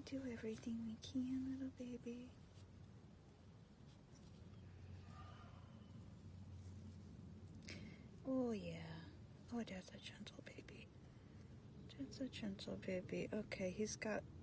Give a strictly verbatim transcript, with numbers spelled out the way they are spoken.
do everything we can, little baby. Oh, yeah. Oh, that's a gentle baby. That's a gentle baby. Okay, he's got